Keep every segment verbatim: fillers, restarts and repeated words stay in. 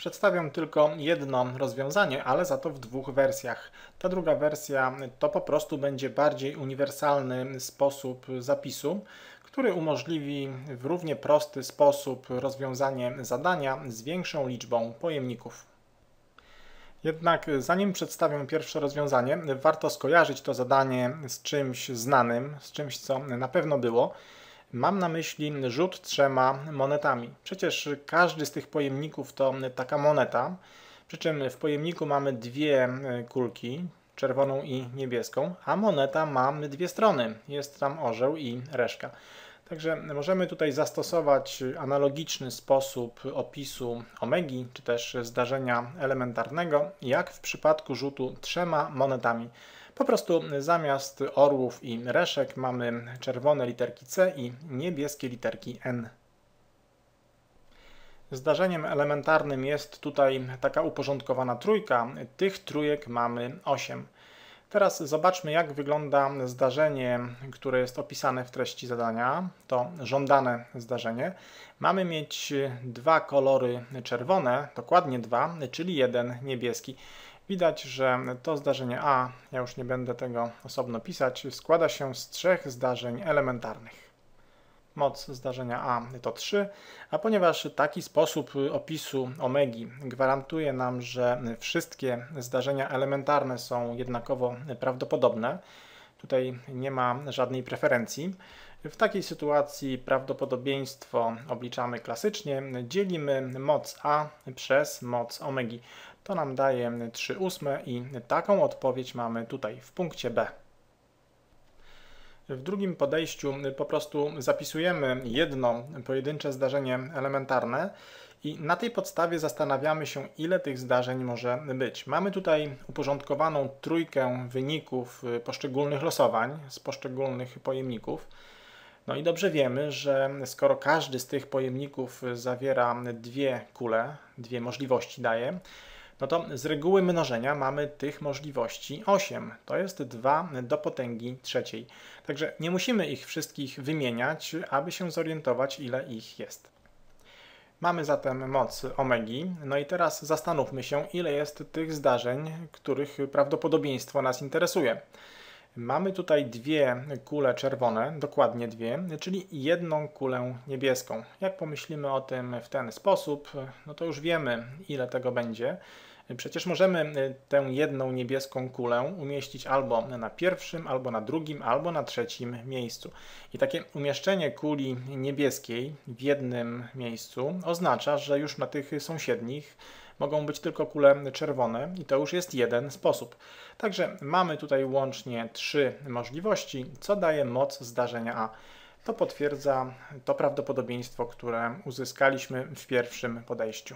Przedstawiam tylko jedno rozwiązanie, ale za to w dwóch wersjach. Ta druga wersja to po prostu będzie bardziej uniwersalny sposób zapisu, który umożliwi w równie prosty sposób rozwiązanie zadania z większą liczbą pojemników. Jednak zanim przedstawię pierwsze rozwiązanie, warto skojarzyć to zadanie z czymś znanym, z czymś, co na pewno było. Mam na myśli rzut trzema monetami. Przecież każdy z tych pojemników to taka moneta, przy czym w pojemniku mamy dwie kulki, czerwoną i niebieską, a moneta ma dwie strony. Jest tam orzeł i reszka. Także możemy tutaj zastosować analogiczny sposób opisu omegi, czy też zdarzenia elementarnego, jak w przypadku rzutu trzema monetami. Po prostu zamiast orłów i reszek mamy czerwone literki C i niebieskie literki N. Zdarzeniem elementarnym jest tutaj taka uporządkowana trójka. Tych trójek mamy osiem. Teraz zobaczmy, jak wygląda zdarzenie, które jest opisane w treści zadania. To żądane zdarzenie. Mamy mieć dwa kolory czerwone, dokładnie dwa, czyli jeden niebieski. Widać, że to zdarzenie A, ja już nie będę tego osobno pisać, składa się z trzech zdarzeń elementarnych. Moc zdarzenia A to trzy, a ponieważ taki sposób opisu omegi gwarantuje nam, że wszystkie zdarzenia elementarne są jednakowo prawdopodobne, tutaj nie ma żadnej preferencji, w takiej sytuacji prawdopodobieństwo obliczamy klasycznie, dzielimy moc A przez moc omegi. To nam daje trzy ósme i taką odpowiedź mamy tutaj w punkcie B. W drugim podejściu po prostu zapisujemy jedno pojedyncze zdarzenie elementarne i na tej podstawie zastanawiamy się, ile tych zdarzeń może być. Mamy tutaj uporządkowaną trójkę wyników poszczególnych losowań z poszczególnych pojemników. No i dobrze wiemy, że skoro każdy z tych pojemników zawiera dwie kule, dwie możliwości daje, no to z reguły mnożenia mamy tych możliwości osiem. To jest dwa do potęgi trzeciej. Także nie musimy ich wszystkich wymieniać, aby się zorientować, ile ich jest. Mamy zatem moc omegi. No i teraz zastanówmy się, ile jest tych zdarzeń, których prawdopodobieństwo nas interesuje. Mamy tutaj dwie kule czerwone, dokładnie dwie, czyli jedną kulę niebieską. Jak pomyślimy o tym w ten sposób, no to już wiemy, ile tego będzie. Przecież możemy tę jedną niebieską kulę umieścić albo na pierwszym, albo na drugim, albo na trzecim miejscu. I takie umieszczenie kuli niebieskiej w jednym miejscu oznacza, że już na tych sąsiednich mogą być tylko kule czerwone i to już jest jeden sposób. Także mamy tutaj łącznie trzy możliwości, co daje moc zdarzenia A. To potwierdza to prawdopodobieństwo, które uzyskaliśmy w pierwszym podejściu.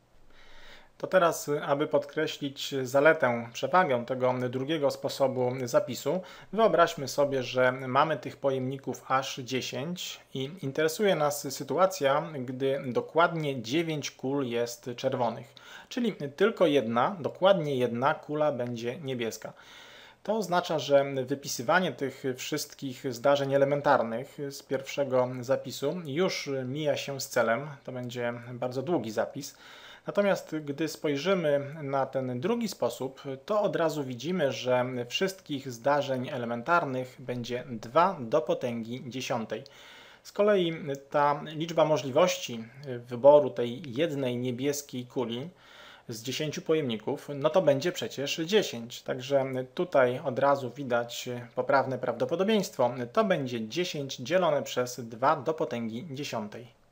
To teraz, aby podkreślić zaletę, przewagę tego drugiego sposobu zapisu, wyobraźmy sobie, że mamy tych pojemników aż dziesięć i interesuje nas sytuacja, gdy dokładnie dziewięć kul jest czerwonych, czyli tylko jedna, dokładnie jedna kula będzie niebieska. To oznacza, że wypisywanie tych wszystkich zdarzeń elementarnych z pierwszego zapisu już mija się z celem, to będzie bardzo długi zapis. Natomiast gdy spojrzymy na ten drugi sposób, to od razu widzimy, że wszystkich zdarzeń elementarnych będzie dwa do potęgi dziesiątej. Z kolei ta liczba możliwości wyboru tej jednej niebieskiej kuli z dziesięciu pojemników, no to będzie przecież dziesięć. Także tutaj od razu widać poprawne prawdopodobieństwo. To będzie dziesięć dzielone przez dwa do potęgi dziesiątej.